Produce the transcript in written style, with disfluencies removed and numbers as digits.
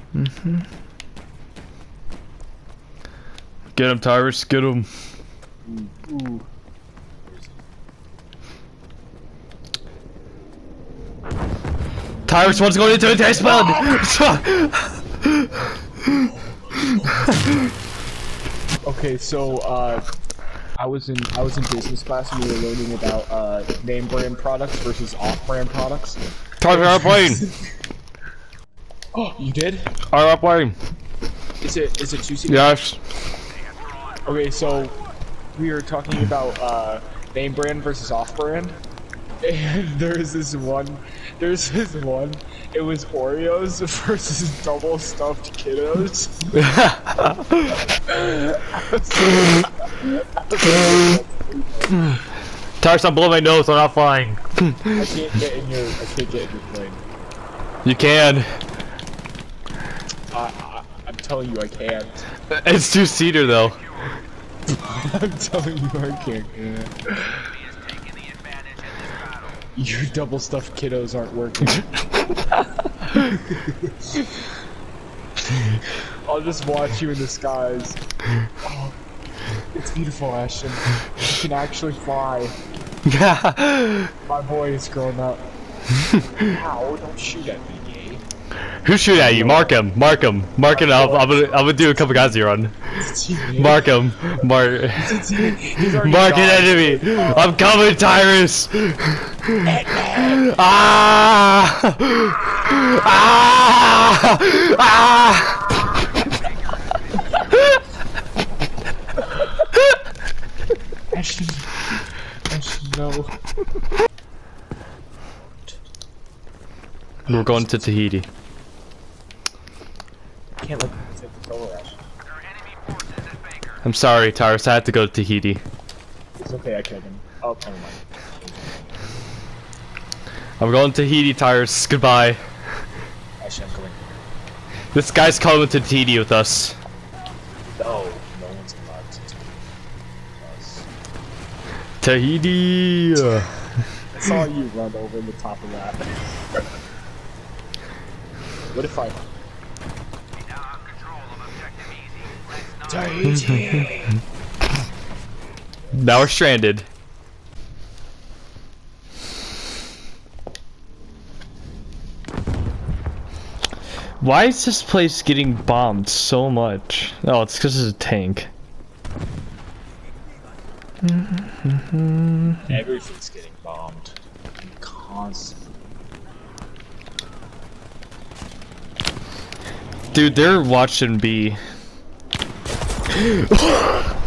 Get him, Tyrus. Get him. Ooh. Tyrus one's going into a test spawn. Okay, so I was in business class and we were learning about name brand products versus off-brand products. Tyrus, our plane. Oh, you did? Our plane. Is it 2C? Yes. Okay, so we were talking about name brand versus off-brand, and there's this one. It was Oreos versus double stuffed kiddos. Tyrus, I'm blowing my nose. I'm not flying. I can't get in your plane. You can. I'm telling you, I can't. It's two-seater though. I'm telling you, I can't. Your double stuffed kiddos aren't working. I'll just watch you in the skies. Oh, it's beautiful, Ashton. You can actually fly. My boy is grown up. Ow, don't shoot at me, gay. Who shoot at you? Mark him. Mark him. Mark him. I'm gonna do a kamikaze run. Mark him. Mark. Mark an enemy. I'm coming, Tyrus. Ah! Ah! Ah! Ashton, no. We're going to Tahiti. I can't let them take the controller, Ashton. I'm sorry, Tyrus. I had to go to Tahiti. It's okay, I killed him. Oh, never mind. I'm going to Tahiti, Tyrus. Goodbye. Ashton, I'm coming. This guy's coming to Tahiti with us. No, no one's allowed to us. Tahiti. I saw you run over the top of that. What if I... Tahiti! Now we're stranded. Why is this place getting bombed so much? Oh, it's because it's a tank. Everything's getting bombed. Constantly. Dude, they're watching B.